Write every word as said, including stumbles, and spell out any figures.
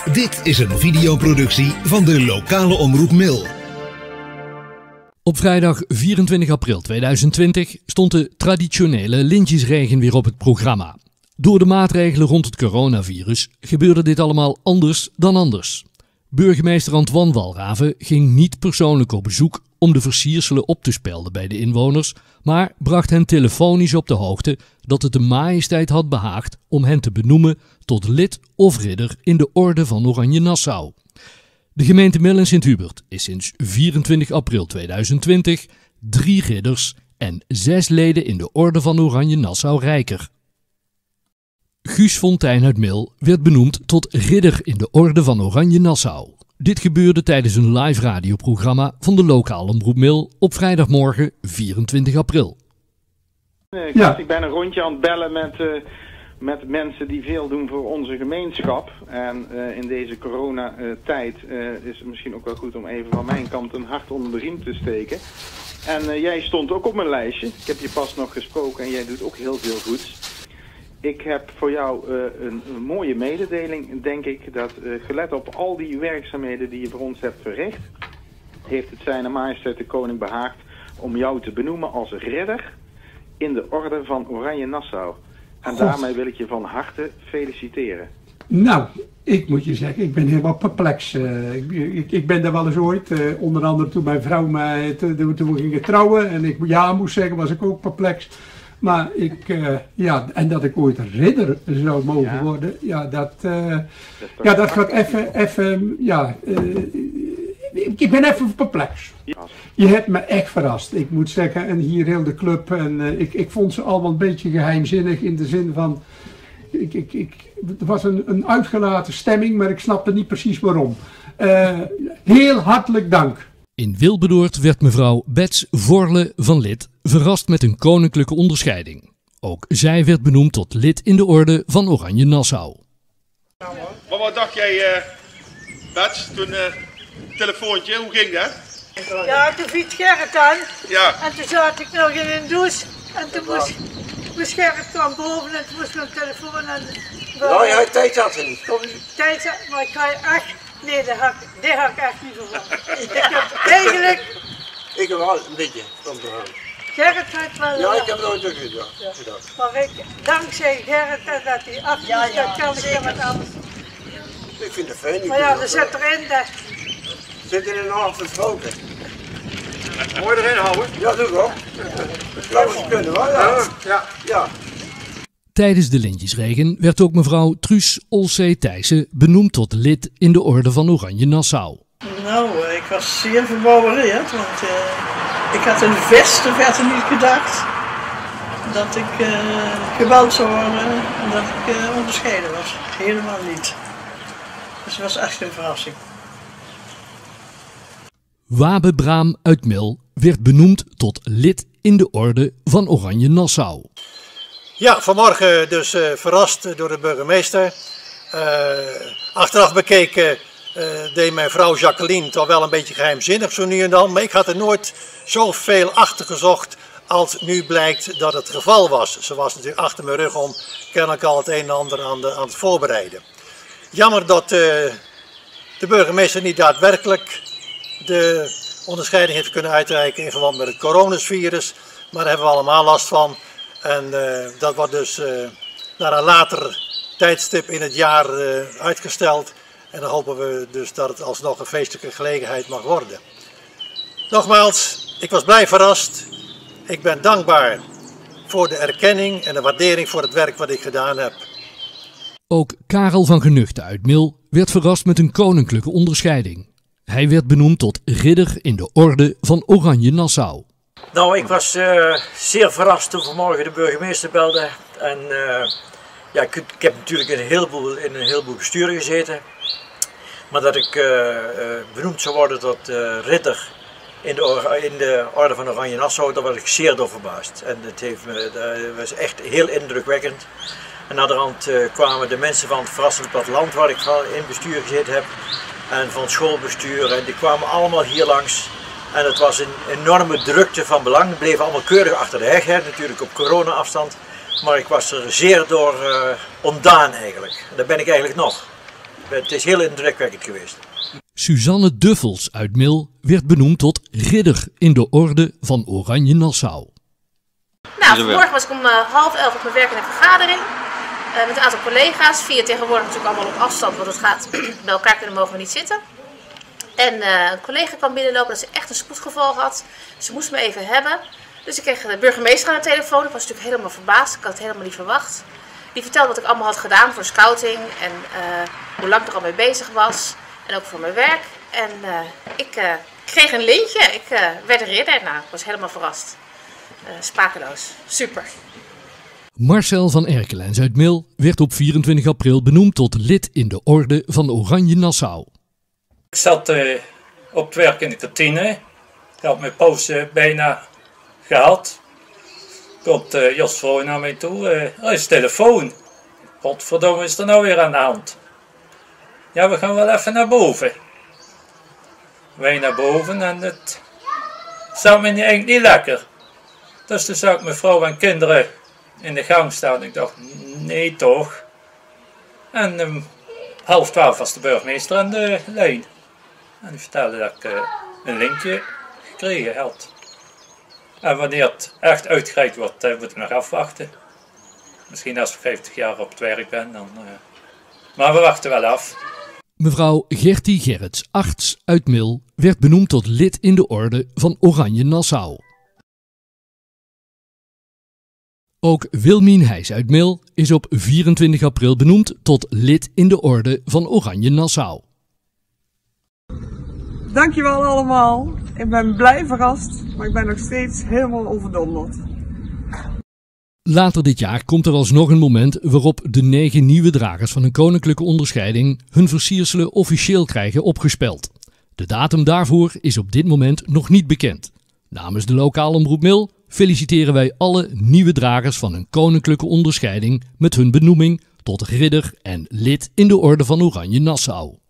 Dit is een videoproductie van de lokale omroep Mil. Op vrijdag vierentwintig april tweeduizend twintig stond de traditionele lintjesregen weer op het programma. Door de maatregelen rond het coronavirus gebeurde dit allemaal anders dan anders. Burgemeester Antoine Walraven ging niet persoonlijk op bezoek om de versierselen op te spelden bij de inwoners, maar bracht hen telefonisch op de hoogte dat het de majesteit had behaagd om hen te benoemen tot lid of ridder in de Orde van Oranje-Nassau. De gemeente Mil en Sint-Hubert is sinds vierentwintig april tweeduizend twintig drie ridders en zes leden in de Orde van Oranje-Nassau rijker. Guus Fontijn uit Mil werd benoemd tot ridder in de Orde van Oranje-Nassau. Dit gebeurde tijdens een live radioprogramma van de lokale omroep Mil op vrijdagmorgen vierentwintig april. Ik, ja. ik ben een rondje aan het bellen met, uh, met mensen die veel doen voor onze gemeenschap. En uh, in deze coronatijd uh, is het misschien ook wel goed om even van mijn kant een hart onder de riem te steken. En uh, jij stond ook op mijn lijstje. Ik heb je pas nog gesproken en jij doet ook heel veel goeds. Ik heb voor jou uh, een, een mooie mededeling, denk ik, dat uh, gelet op al die werkzaamheden die je voor ons hebt verricht, heeft het Zijne Majesteit de Koning behaagd om jou te benoemen als ridder in de Orde van Oranje-Nassau. En God. Daarmee wil ik je van harte feliciteren. Nou, ik moet je zeggen, ik ben helemaal perplex. Uh, ik, ik, ik ben daar wel eens ooit, uh, onder andere toen mijn vrouw mij, toen, toen we gingen trouwen en ik ja moest zeggen, was ik ook perplex. Maar ik, uh, ja, en dat ik ooit ridder zou mogen ja. worden, ja, dat, uh, dat, ja, dat gaat even, even, ja, uh, ik ben even perplex. Je hebt me echt verrast, ik moet zeggen, en hier heel de club, en uh, ik, ik vond ze allemaal een beetje geheimzinnig in de zin van, ik, ik, ik, er was een, een uitgelaten stemming, maar ik snapte niet precies waarom. Uh, heel hartelijk dank. In Wilberdoord werd mevrouw Bets Vorle van Lid verrast met een koninklijke onderscheiding. Ook zij werd benoemd tot lid in de Orde van Oranje-Nassau. Maar wat dacht jij, uh, Bets, toen uh, telefoontje, hoe ging dat? Ja, toen fiets Gerrit aan ja. En toen zat ik nog in een douche en toen moest, moest Gerrit kwam boven en toen moest mijn telefoon en... Nou ja, tijd had er niet. Tijd had, maar ik ga je echt... Nee, dat had, dat had ik echt niet verwacht. Ik heb eigenlijk... Ik heb wel een beetje om te gaan. Gerrit had wel... Ja, ik heb nooit ook gedaan. Ja. Maar ik, dankzij Gerrit en dat hij achter ja, ja, dat kan ik hem wat anders. Ik vind het fijn. Maar ja, er zit erin dat... Zit in een half gesproken. Mooi erin houden? Ja, doe ik ook. Dat moet kunnen wel, ja. Ja. ja. Tijdens de lintjesregen werd ook mevrouw Truus Olsee Thijssen benoemd tot lid in de Orde van Oranje-Nassau. Nou, ik was zeer verbouwereerd, want uh, ik had in de veste verder niet gedacht dat ik uh, gebeld zou worden en dat ik uh, onderscheiden was. Helemaal niet. Dus het was echt een verrassing. Wabe Braam uit Mil werd benoemd tot lid in de Orde van Oranje-Nassau. Ja, vanmorgen dus uh, verrast door de burgemeester. Uh, achteraf bekeken uh, deed mijn vrouw Jacqueline toch wel een beetje geheimzinnig zo nu en dan. Maar ik had er nooit zoveel achter gezocht als nu blijkt dat het geval was. Ze was natuurlijk achter mijn rug om kennelijk al het een en ander aan, de, aan het voorbereiden. Jammer dat uh, de burgemeester niet daadwerkelijk de onderscheiding heeft kunnen uitreiken in verband met het coronavirus. Maar daar hebben we allemaal last van. En uh, dat wordt dus uh, naar een later tijdstip in het jaar uh, uitgesteld. En dan hopen we dus dat het alsnog een feestelijke gelegenheid mag worden. Nogmaals, ik was blij verrast. Ik ben dankbaar voor de erkenning en de waardering voor het werk wat ik gedaan heb. Ook Karel van Genuchten uit Mil werd verrast met een koninklijke onderscheiding. Hij werd benoemd tot ridder in de Orde van Oranje-Nassau. Nou, ik was uh, zeer verrast toen vanmorgen de burgemeester belde. En uh, ja, ik, ik heb natuurlijk in een heleboel, in een heleboel besturen gezeten. Maar dat ik uh, uh, benoemd zou worden tot uh, ridder in de, in de Orde van Oranje-Nassau, daar was ik zeer door verbaasd. En het heeft me, dat was echt heel indrukwekkend. En naderhand uh, kwamen de mensen van het verrassend platteland, waar ik in bestuur gezeten heb, en van het schoolbestuur, en die kwamen allemaal hier langs. En het was een enorme drukte van belang. Die bleven allemaal keurig achter de heg, hè, natuurlijk op corona-afstand. Maar ik was er zeer door uh, ontdaan eigenlijk. En daar ben ik eigenlijk nog. Het is heel indrukwekkend geweest. Suzanne Duffels uit Mil werd benoemd tot ridder in de orde van Oranje Nassau. Nou, vanmorgen was ik om uh, half elf op mijn werk in een vergadering. Uh, met een aantal collega's. Vier tegenwoordig natuurlijk allemaal op afstand, want het gaat bij elkaar kunnen mogen we niet zitten. En uh, een collega kwam binnenlopen dat ze echt een spoedgeval had. Ze moest me even hebben. Dus ik kreeg de burgemeester aan de telefoon. Ik was natuurlijk helemaal verbaasd. Ik had het helemaal niet verwacht. Die vertelde wat ik allemaal had gedaan voor scouting. En uh, hoe lang ik er al mee bezig was. En ook voor mijn werk. En uh, ik uh, kreeg een lintje. Ik uh, werd een ridder. Nou, ik was helemaal verrast. Uh, sprakeloos. Super. Marcel van Erkelens uit Mil werd op vierentwintig april benoemd tot lid in de orde van Oranje Nassau. Ik zat uh, op het werk in de kantine. Ik had mijn pauze bijna gehad. Komt uh, Jos Vroon naar mij toe. Uh, oh, is telefoon. Godverdomme, is er nou weer aan de hand? Ja, we gaan wel even naar boven. Wij naar boven en het zat me eigenlijk niet lekker. Dus toen zag ik mijn vrouw en kinderen in de gang staan. Ik dacht, nee toch. En um, half twaalf was de burgemeester aan de lijn. En die vertelde dat ik uh, een lintje gekregen had. En wanneer het echt uitgereikt wordt, uh, moet ik nog afwachten. Misschien als ik vijftig jaar op het werk ben. Dan, uh... Maar we wachten wel af. Mevrouw Gertie Gerrits, arts uit Mil, werd benoemd tot lid in de orde van Oranje Nassau. Ook Wilmien Heijs uit Mil is op vierentwintig april benoemd tot lid in de orde van Oranje Nassau. Dankjewel allemaal. Ik ben blij verrast, maar ik ben nog steeds helemaal overdonderd. Later dit jaar komt er alsnog een moment waarop de negen nieuwe dragers van een koninklijke onderscheiding hun versierselen officieel krijgen opgespeld. De datum daarvoor is op dit moment nog niet bekend. Namens de lokale omroep Mil feliciteren wij alle nieuwe dragers van een koninklijke onderscheiding met hun benoeming tot ridder en lid in de orde van Oranje Nassau.